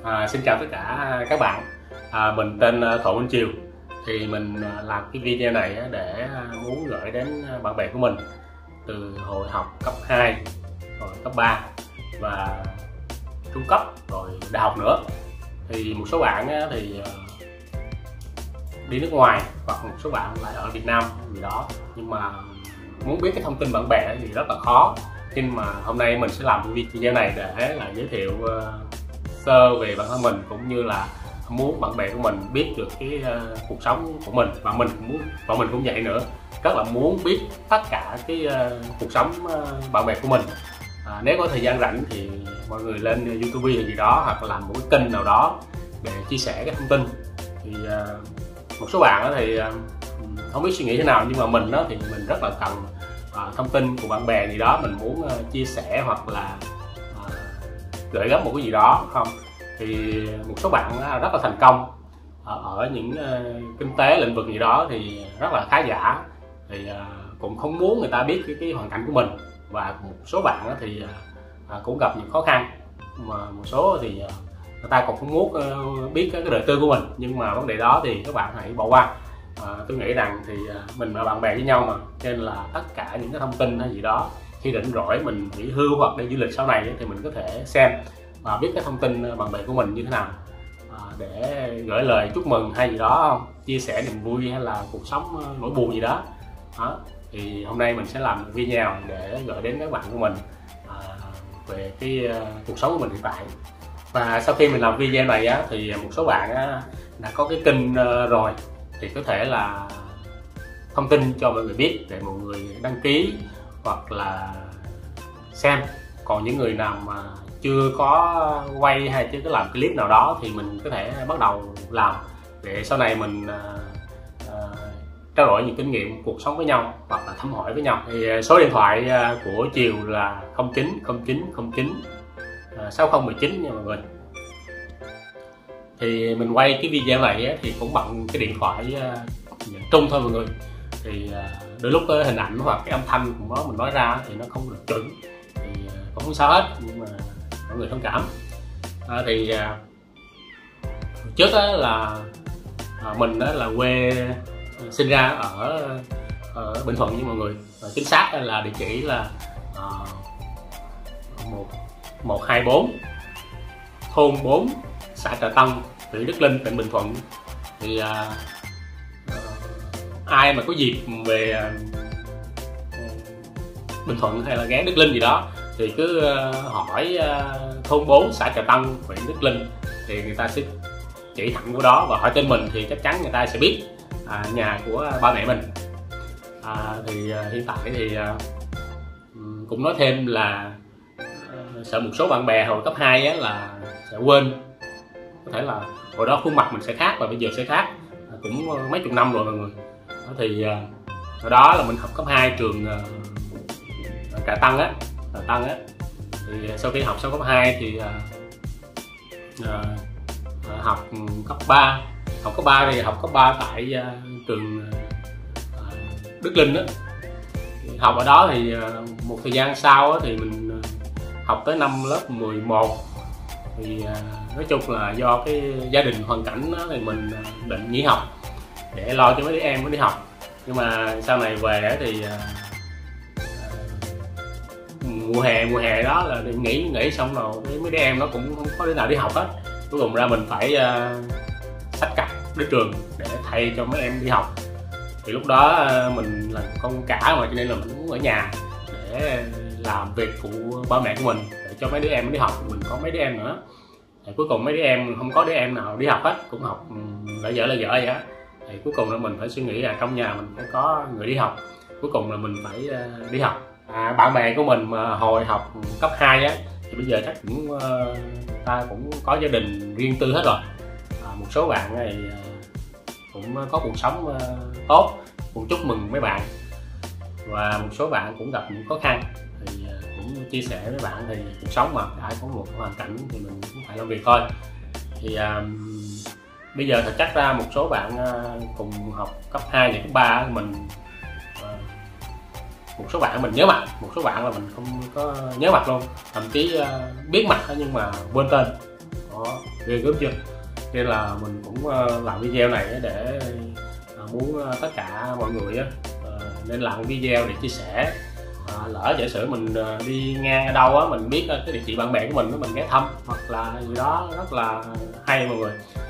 Xin chào tất cả các bạn. Mình tên Thổ Minh Triều. Thì mình làm cái video này để muốn gửi đến bạn bè của mình từ hồi học cấp 2, rồi cấp 3 và trung cấp, rồi đại học nữa. Thì một số bạn thì đi nước ngoài, hoặc một số bạn lại ở Việt Nam gì đó, nhưng mà muốn biết cái thông tin bạn bè thì rất là khó. Nhưng mà hôm nay mình sẽ làm video này để giới thiệu sơ về bản thân mình, cũng như là muốn bạn bè của mình biết được cái cuộc sống của mình, và mình cũng vậy nữa, rất là muốn biết tất cả cái cuộc sống bạn bè của mình. Nếu có thời gian rảnh thì mọi người lên YouTube hay gì đó, hoặc là làm một cái kênh nào đó để chia sẻ cái thông tin. Thì một số bạn thì không biết suy nghĩ thế nào, nhưng mà mình thì mình rất là cần thông tin của bạn bè gì đó, mình muốn chia sẻ hoặc là gửi gắm một cái gì đó không. Thì một số bạn rất là thành công ở những kinh tế lĩnh vực gì đó, thì rất là khá giả, thì cũng không muốn người ta biết cái hoàn cảnh của mình. Và một số bạn thì cũng gặp những khó khăn, mà một số thì người ta cũng không muốn biết cái đời tư của mình. Nhưng mà vấn đề đó thì các bạn hãy bỏ qua. Tôi nghĩ rằng thì mình là bạn bè với nhau mà, nên là tất cả những cái thông tin hay gì đó, khi rảnh rỗi mình nghỉ hưu hoặc đi du lịch sau này thì mình có thể xem và biết cái thông tin bạn bè của mình như thế nào, để gửi lời chúc mừng hay gì đó không, chia sẻ niềm vui hay là cuộc sống nỗi buồn gì đó. Thì hôm nay mình sẽ làm video để gửi đến các bạn của mình về cái cuộc sống của mình hiện tại. Và sau khi mình làm video này thì một số bạn đã có cái kênh rồi, thì có thể là thông tin cho mọi người biết để mọi người đăng ký hoặc là xem. Còn những người nào mà chưa có quay hay chưa có làm clip nào đó thì mình có thể bắt đầu làm, để sau này mình trao đổi những kinh nghiệm cuộc sống với nhau hoặc là thăm hỏi với nhau. Thì số điện thoại của Triều là 090909 6019 nha mọi người. Thì mình quay cái video này thì cũng bằng cái điện thoại trung thôi mọi người. Thì đôi lúc hình ảnh hoặc cái âm thanh của nó mình nói ra thì nó không được chuẩn, thì cũng không sao hết, nhưng mà mọi người thông cảm. Thì trước là mình là quê sinh ra ở Bình Thuận với mọi người. Chính xác là địa chỉ là 124 thôn 4 xã Trà Tân, huyện Đức Linh, tỉnh Bình Thuận. Thì ai mà có dịp về Bình Thuận hay là ghé Đức Linh gì đó thì cứ hỏi thôn 4 xã Trà Tân, huyện Đức Linh, thì người ta sẽ chỉ thẳng của đó, và hỏi tên mình thì chắc chắn người ta sẽ biết nhà của ba mẹ mình. Thì hiện tại thì cũng nói thêm là sợ một số bạn bè hồi cấp 2 là sẽ quên, có thể là hồi đó khuôn mặt mình sẽ khác và bây giờ sẽ khác, cũng mấy chục năm rồi mọi người. Thì hồi đó là mình học cấp 2 trường Trà Tân á. Thì sau khi học xong cấp 2 thì học cấp 3. Học cấp 3 tại trường Đức Linh á. Học ở đó thì một thời gian sau thì mình học tới năm lớp 11. Thì nói chung là do cái gia đình hoàn cảnh đó, thì mình định nghỉ học để lo cho mấy đứa em mới đi học. Nhưng mà sau này về thì mùa hè đó là nghỉ xong rồi mấy đứa em nó cũng không có đứa nào đi học hết. Cuối cùng ra mình phải xách cặp đến trường để thay cho mấy em đi học. Thì lúc đó mình là con cả mà, cho nên là mình muốn ở nhà để làm việc phụ ba mẹ của mình, để cho mấy đứa em đi học. Mình có mấy đứa em nữa, thì cuối cùng mấy đứa em không có đứa em nào đi học hết, cũng học lại dở vậy á. Thì cuối cùng là mình phải suy nghĩ là trong nhà mình phải có người đi học. Cuối cùng là mình phải đi học. Bạn bè của mình mà hồi học cấp 2 thì bây giờ chắc cũng ta cũng có gia đình riêng tư hết rồi. Một số bạn này cũng có cuộc sống tốt, cũng chúc mừng mấy bạn. Và một số bạn cũng gặp những khó khăn, thì cũng chia sẻ với bạn thì cuộc sống mà đã có một hoàn cảnh thì mình cũng phải làm việc thôi. Thì bây giờ thật chắc ra một số bạn cùng học cấp 2 và cấp 3 mình một số bạn mình nhớ mặt, một số bạn là mình không có nhớ mặt luôn, thậm chí biết mặt nhưng mà quên tên đó. ghê gớm chưa. Nên là mình cũng làm video này để muốn tất cả mọi người nên làm video để chia sẻ. Lỡ giả sử mình đi ngang ở đâu á, mình biết cái địa chỉ bạn bè của mình ghé thăm hoặc là gì đó rất là hay mọi người.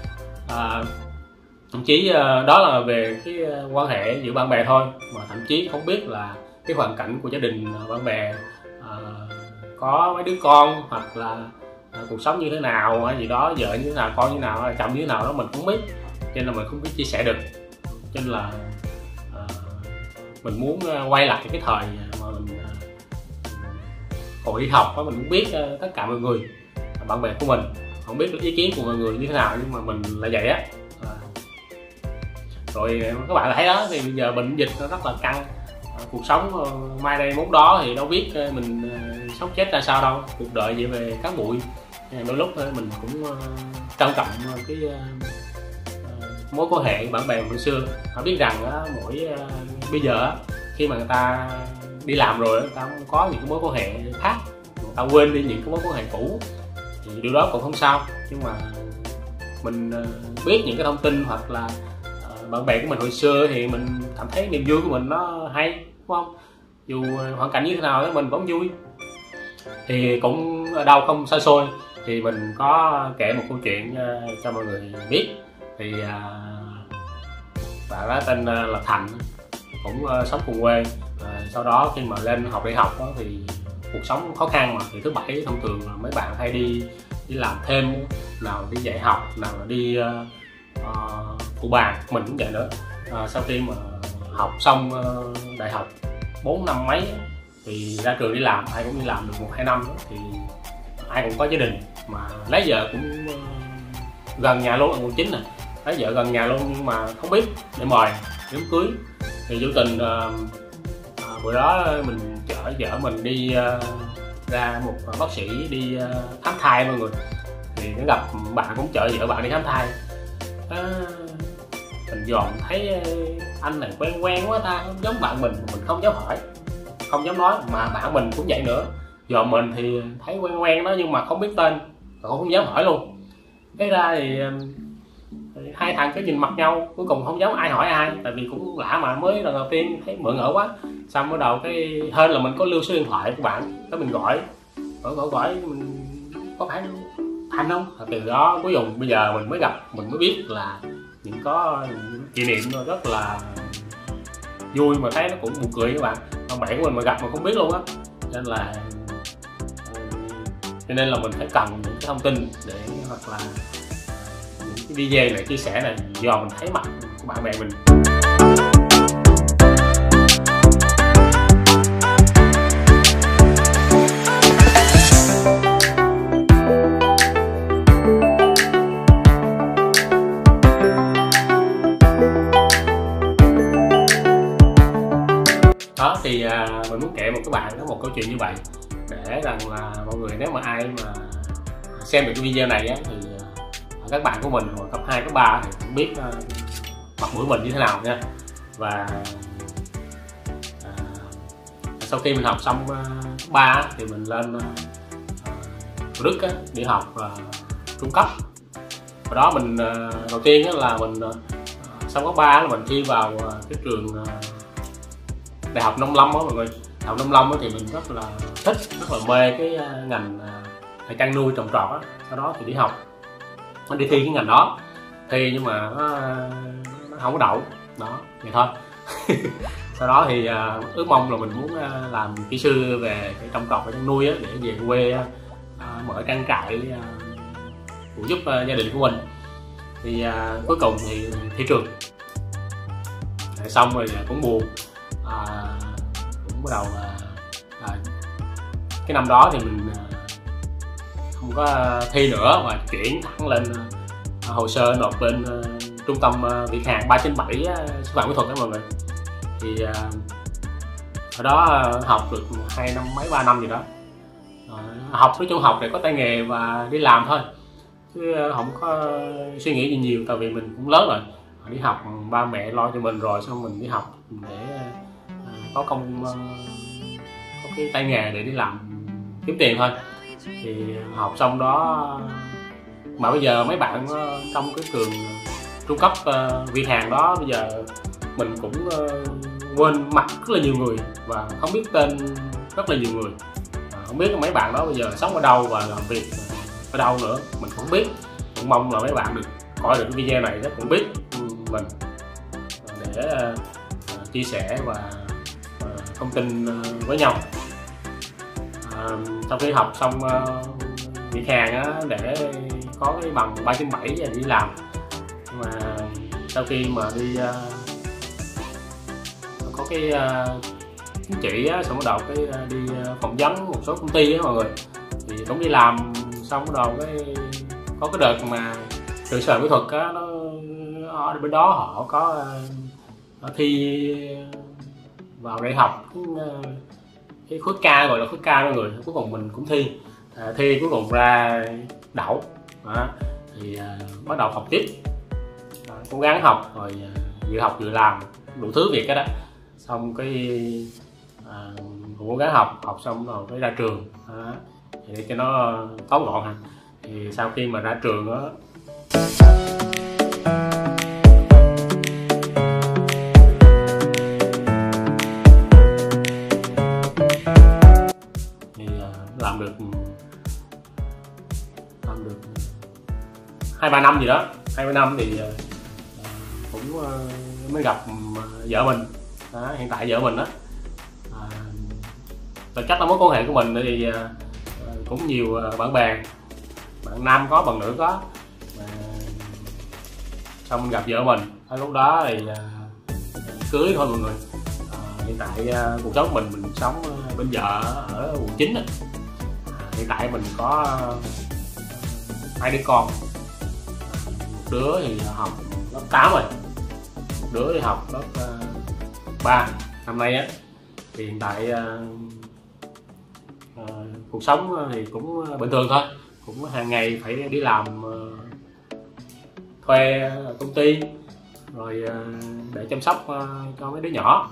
Thậm chí đó là về cái quan hệ giữa bạn bè thôi, mà thậm chí không biết là cái hoàn cảnh của gia đình bạn bè có mấy đứa con, hoặc là cuộc sống như thế nào hay gì đó, vợ như thế nào, con như thế nào, chồng như thế nào đó mình cũng biết, cho nên là mình không biết chia sẻ được. Cho nên là mình muốn quay lại cái thời mà mình hồi đi học đó, mình cũng biết tất cả mọi người bạn bè của mình, không biết ý kiến của mọi người như thế nào, nhưng mà mình là vậy á. Rồi các bạn thấy đó, thì bây giờ bệnh dịch nó rất là căng, cuộc sống mai đây mốt đó thì đâu biết mình sống chết ra sao đâu, cuộc đời vậy về cán bụi. Đôi lúc mình cũng trân trọng cái mối quan hệ bạn bè hồi xưa. Họ biết rằng bây giờ khi mà người ta đi làm rồi, người ta không có những cái mối quan hệ khác, người ta quên đi những cái mối quan hệ cũ, thì điều đó cũng không sao. Nhưng mà mình biết những cái thông tin hoặc là bạn bè của mình hồi xưa thì mình cảm thấy niềm vui của mình nó hay, đúng không? Dù hoàn cảnh như thế nào mình vẫn vui. Thì cũng ở đâu không xa xôi thì mình có kể một câu chuyện cho mọi người biết. Thì bạn đó tên là Thành, cũng sống cùng quê. Sau đó khi mà lên học đại học đó, thì cuộc sống khó khăn mà, thì thứ bảy thông thường là mấy bạn hay đi làm thêm, nào đi dạy học, nào là đi phụ bàn. Mình cũng vậy nữa. Sau khi mà học xong đại học 4 năm mấy thì ra trường đi làm, ai cũng đi làm được 1-2 năm đó, thì ai cũng có gia đình, mà lấy vợ cũng gần nhà luôn, ở quận 9 nè, lấy vợ gần nhà luôn, nhưng mà không biết để mời đám cưới. Thì vô tình bữa đó mình chở vợ mình đi ra một bác sĩ đi khám thai mọi người, thì nó gặp bạn cũng chở vợ bạn đi khám thai. Mình dòm thấy anh này quen quen quá ta, không giống bạn mình không dám hỏi, không dám nói, mà bạn mình cũng vậy nữa. Dòm mình thì thấy quen quen đó, nhưng mà không biết tên, còn không dám hỏi luôn. Thế ra thì hai thằng cứ nhìn mặt nhau, cuối cùng không dám ai hỏi ai, tại vì cũng lạ mà, mới lần đầu tiên thấy bỡ ngỡ quá. Xong bắt đầu cái hên là mình có lưu số điện thoại của bạn, cái mình gọi mình có phải Thành không. Từ đó cuối cùng bây giờ mình mới gặp, mình mới biết là có kỷ niệm rất là vui, mà thấy nó cũng buồn cười các bạn. Con bạn của mình mà gặp mà không biết luôn á, cho nên là mình phải cần những cái thông tin để, hoặc là những cái video này chia sẻ này, do mình thấy mặt của bạn bè mình. Đó thì mình muốn kể một các bạn có một câu chuyện như vậy, để rằng là mọi người, nếu mà ai mà xem được cái video này á, thì các bạn của mình hồi cấp 2, cấp 3 thì cũng biết mặt mũi mình như thế nào nha. Và sau khi mình học xong cấp 3 thì mình lên Thủ Đức đi học trung cấp. Và đó mình đầu tiên là mình xong cấp 3 là mình thi vào cái trường Đại học Nông Lâm á mọi người. Đại học Nông Lâm thì mình rất là thích, rất là mê cái ngành chăn nuôi trồng trọt á. Sau đó thì đi học, nó đi thi cái ngành đó, nhưng mà nó không có đậu đó, vậy thôi. Sau đó thì ước mong là mình muốn làm kỹ sư về cái trồng trọt và chăn nuôi á, để về quê mở trang trại phụ giúp gia đình của mình. Thì cuối cùng thì thi trường xong rồi cũng buồn. Cũng bắt đầu cái năm đó thì mình không có thi nữa, và chuyển thẳng lên hồ sơ nộp lên trung tâm Việt Hàn 397 sư phạm kỹ thuật đó mọi người. Thì ở đó học được 2 năm mấy, 3 năm gì đó. Học nói chung học để có tay nghề và đi làm thôi, chứ không có suy nghĩ gì nhiều, tại vì mình cũng lớn rồi. Đi học ba mẹ lo cho mình rồi, xong mình đi học để có cái tay nghề để đi làm kiếm tiền thôi. Thì học xong đó Mà bây giờ mấy bạn trong cái trường trung cấp Việt Hàn đó, bây giờ mình cũng quên mặt rất là nhiều người và không biết tên rất là nhiều người. Không biết mấy bạn đó bây giờ sống ở đâu và làm việc ở đâu nữa, mình cũng không biết. Cũng mong là mấy bạn được coi được cái video này chắc cũng biết mình để chia sẻ và thông tin với nhau. Sau khi học xong Việt Hàn á, để có cái bằng 3.7 và đi làm. Nhưng mà sau khi mà đi có cái chính trị á, xong bắt đầu cái đi phỏng vấn một số công ty á mọi người, thì cũng đi làm xong bắt đầu cái có cái đợt mà trường sư phạm kỹ thuật á, nó ở bên đó họ có thi vào đại học cái khối K, gọi là khối K mọi người. Cuối cùng mình cũng thi cuối cùng ra đậu đó. Thì bắt đầu học tiếp, cố gắng học rồi vừa học vừa làm đủ thứ việc cái đó. Xong cái cố gắng học xong rồi mới ra trường đó. Thì để cho nó tóm gọn ha, thì sau khi mà ra trường đó thì làm được 2-3 năm gì đó, 2-3 năm thì cũng mới gặp vợ mình đó, hiện tại vợ mình đó. Chắc là mối quan hệ của mình thì cũng nhiều bạn bè, bạn nam có, bạn nữ có. Xong mình gặp vợ mình, lúc đó thì cưới thôi mọi người. Hiện tại cuộc sống của mình sống bên vợ ở quận 9. Hiện tại mình có 2 đứa con. Một đứa thì học lớp 8 rồi, một đứa thì học lớp 3 năm nay á. Thì hiện tại cuộc sống thì cũng bình thường thôi, cũng hàng ngày phải đi làm thuê công ty rồi để chăm sóc cho mấy đứa nhỏ.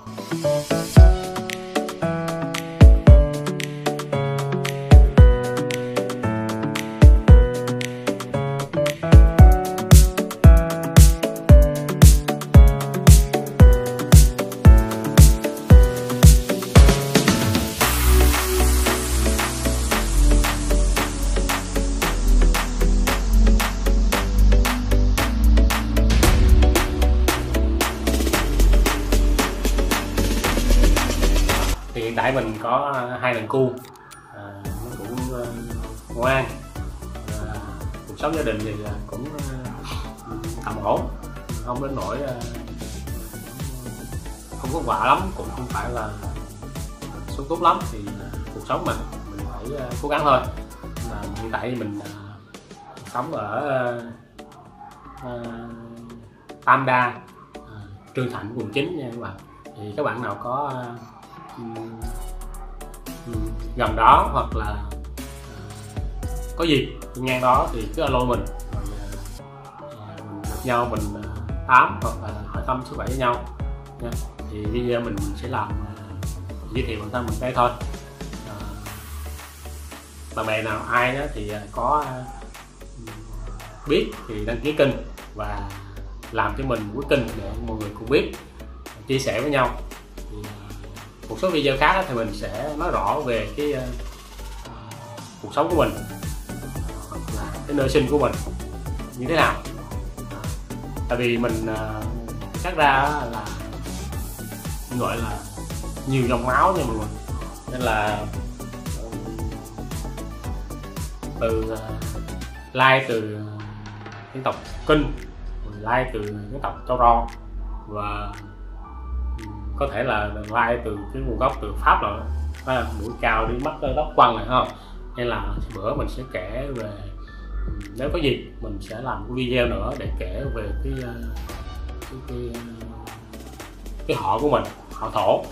Hiện tại mình có 2 đàn cu, nó cũng ngoan. Cuộc sống gia đình thì cũng tạm ổn, không đến nỗi không có quả lắm, cũng không phải là số tốt lắm. Thì cuộc sống mình phải cố gắng thôi. Hiện tại mình sống ở Tam Đa, Trương Thạnh, quận 9 nha các bạn. Thì các bạn nào có gần đó hoặc là có gì ngang đó thì cứ alo mình, rồi mình gặp nhau, mình tám hoặc là hỏi thăm sức khỏe với nhau nha. Thì video mình sẽ làm giới thiệu bản thân mình đây thôi. Bạn bè nào ai đó thì có biết thì đăng ký kênh và làm cho mình một kênh để mọi người cũng biết, chia sẻ với nhau. Thì một số video khác thì mình sẽ nói rõ về cái cuộc sống của mình hoặc là cái nơi sinh của mình như thế nào. Tại vì mình cắt ra là gọi là nhiều dòng máu nha mọi người, nên là từ lai từ dân tộc Kinh, lai từ dân tộc Châu Ro, và có thể là lai từ cái nguồn gốc từ Pháp rồi, mũi cao đi mắt tóc quăng này không. Nên là bữa mình sẽ kể về, nếu có dịp mình sẽ làm một video nữa để kể về cái họ của mình, họ Thổ.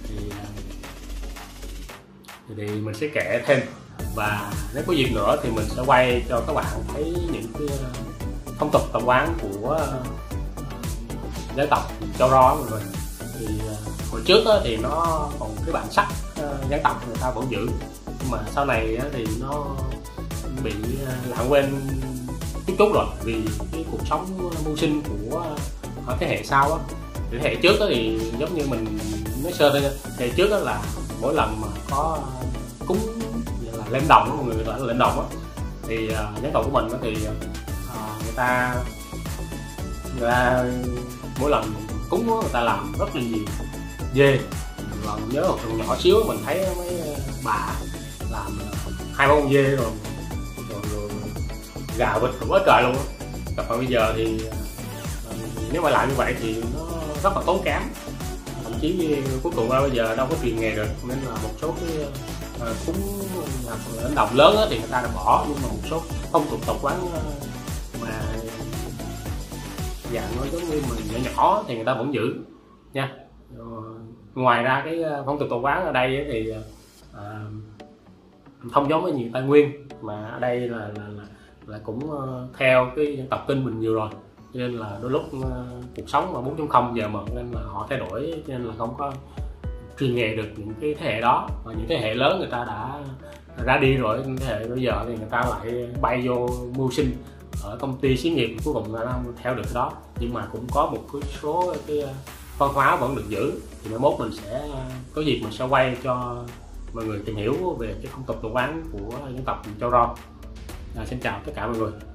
Thì mình sẽ kể thêm, và nếu có dịp nữa thì mình sẽ quay cho các bạn thấy những cái phong tục tập quán của dân tộc Châu Ro của mình. Thì hồi trước thì nó còn cái bản sắc dân tộc người ta vẫn giữ, nhưng mà sau này thì nó bị lãng quên chút chút rồi, vì cái cuộc sống mưu sinh của ở thế hệ sau á. Thế hệ trước đó thì giống như mình nói sơ thôi, thế hệ trước đó là mỗi lần mà có cúng là lên đồng, mọi người gọi là lên đồng á, thì dân tộc của mình đó thì người ta mỗi lần cúng đó, người ta làm rất là nhiều dê. Lần nhớ một thằng nhỏ xíu mình thấy mấy bà làm 2-3 con dê rồi gà vịt cũng hết trời luôn á. Còn bây giờ thì nếu mà làm như vậy thì nó rất là tốn kém, thậm chí cuối cùng bây giờ đâu có truyền nghề được, nên là một số cái cúng đánh đồng lớn thì người ta đã bỏ, nhưng mà một số phong tục tập quán mà dạng nó giống như mình nhỏ nhỏ thì người ta vẫn giữ nha. Ngoài ra cái phong tục tập quán ở đây thì không giống với nhiều Tây Nguyên, mà ở đây là cũng theo cái dân tộc Kinh mình nhiều rồi, cho nên là đôi lúc cuộc sống mà 4.0 giờ mà nên là họ thay đổi, cho nên là không có truyền nghề được những cái thế hệ đó. Và những thế hệ lớn người ta đã ra đi rồi, thế hệ bây giờ thì người ta lại bay vô mưu sinh ở công ty xí nghiệp, cuối cùng là không theo được cái đó. Nhưng mà cũng có một cái số cái văn hóa vẫn được giữ, thì mai mốt mình sẽ có dịp mình sẽ quay cho mọi người tìm hiểu về cái phong tục tập quán của dân tộc Chao Ro. Xin chào tất cả mọi người.